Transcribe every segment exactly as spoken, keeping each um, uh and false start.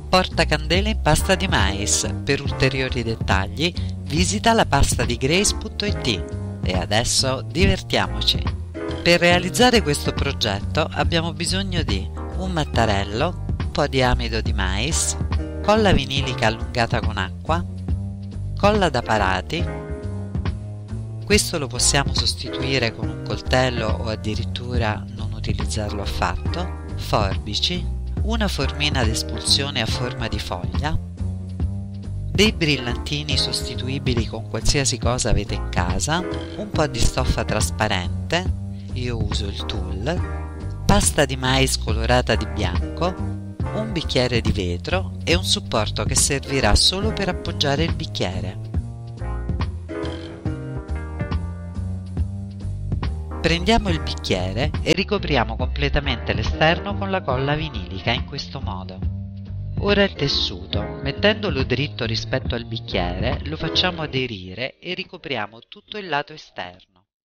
Portacandele in pasta di mais. Per ulteriori dettagli visita la pasta di grace punto it. E adesso divertiamoci! Per realizzare questo progetto abbiamo bisogno di un mattarello, un po' di amido di mais, colla vinilica allungata con acqua, colla da parati. Questo lo possiamo sostituire con un coltello o addirittura non utilizzarlo affatto, forbici, una formina ad espulsione a forma di foglia, dei brillantini sostituibili con qualsiasi cosa avete in casa, un po' di stoffa trasparente, io uso il tulle, pasta di mais colorata di bianco, un bicchiere di vetro e un supporto che servirà solo per appoggiare il bicchiere. Prendiamo il bicchiere e ricopriamo completamente l'esterno con la colla vinilica in questo modo. Ora il tessuto, mettendolo dritto rispetto al bicchiere, lo facciamo aderire e ricopriamo tutto il lato esterno.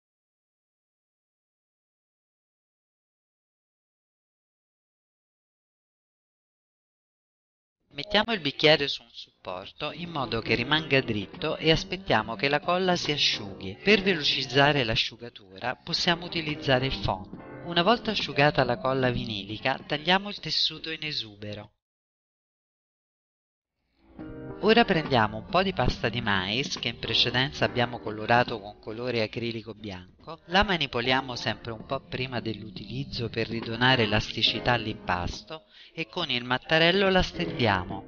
Mettiamo il bicchiere su un supporto in modo che rimanga dritto e aspettiamo che la colla si asciughi. Per velocizzare l'asciugatura possiamo utilizzare il phon. Una volta asciugata la colla vinilica, tagliamo il tessuto in esubero. Ora prendiamo un po' di pasta di mais che in precedenza abbiamo colorato con colore acrilico bianco, la manipoliamo sempre un po' prima dell'utilizzo per ridonare elasticità all'impasto e con il mattarello la stendiamo.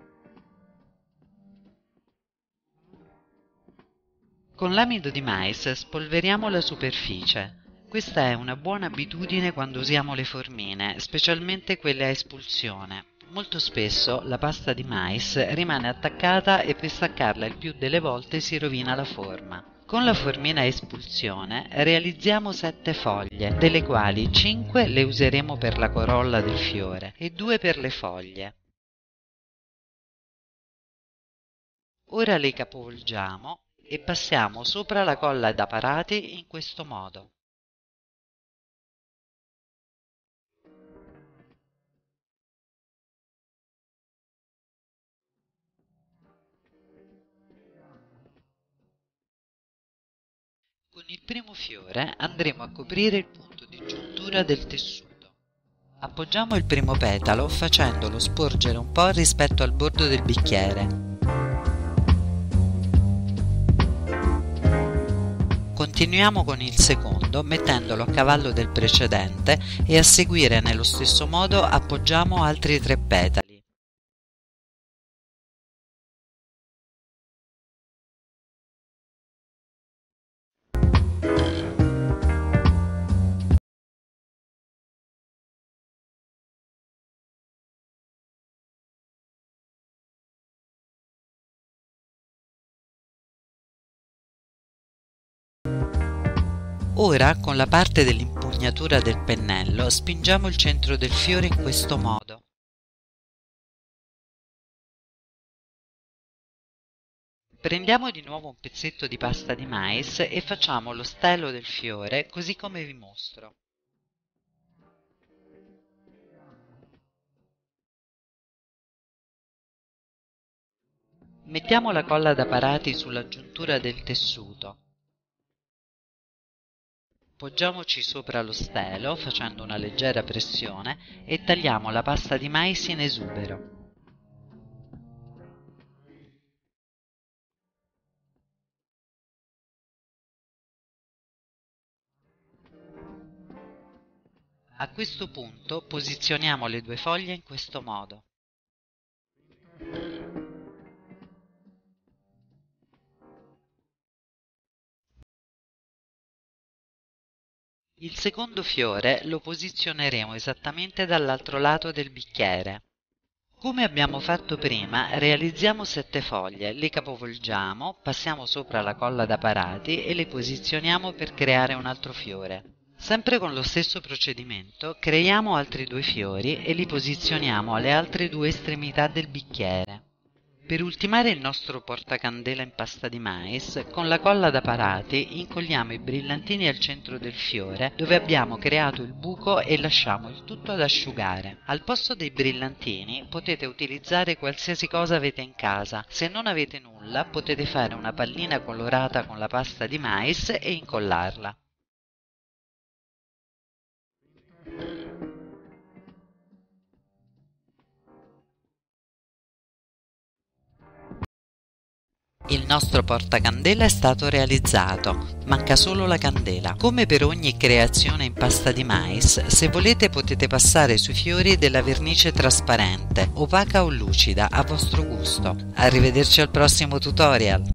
Con l'amido di mais spolveriamo la superficie. Questa è una buona abitudine quando usiamo le formine, specialmente quelle a espulsione. Molto spesso la pasta di mais rimane attaccata e per staccarla il più delle volte si rovina la forma. Con la formina a espulsione realizziamo sette foglie, delle quali cinque le useremo per la corolla del fiore e due per le foglie. Ora le capovolgiamo e passiamo sopra la colla da parati in questo modo. Con il primo fiore andremo a coprire il punto di giuntura del tessuto. Appoggiamo il primo petalo facendolo sporgere un po' rispetto al bordo del bicchiere. Continuiamo con il secondo mettendolo a cavallo del precedente e a seguire nello stesso modo appoggiamo altri tre petali. Ora, con la parte dell'impugnatura del pennello, spingiamo il centro del fiore in questo modo. Prendiamo di nuovo un pezzetto di pasta di mais e facciamo lo stelo del fiore così come vi mostro. Mettiamo la colla da parati sulla giuntura del tessuto. Appoggiamoci sopra lo stelo facendo una leggera pressione e tagliamo la pasta di mais in esubero. A questo punto posizioniamo le due foglie in questo modo. Il secondo fiore lo posizioneremo esattamente dall'altro lato del bicchiere. Come abbiamo fatto prima, realizziamo sette foglie, le capovolgiamo, passiamo sopra la colla da parati e le posizioniamo per creare un altro fiore. Sempre con lo stesso procedimento, creiamo altri due fiori e li posizioniamo alle altre due estremità del bicchiere. Per ultimare il nostro portacandela in pasta di mais, con la colla da parati incolliamo i brillantini al centro del fiore dove abbiamo creato il buco e lasciamo il tutto ad asciugare. Al posto dei brillantini potete utilizzare qualsiasi cosa avete in casa. Se non avete nulla potete fare una pallina colorata con la pasta di mais e incollarla. Il nostro portacandela è stato realizzato, manca solo la candela. Come per ogni creazione in pasta di mais, se volete potete passare sui fiori della vernice trasparente, opaca o lucida, a vostro gusto. Arrivederci al prossimo tutorial!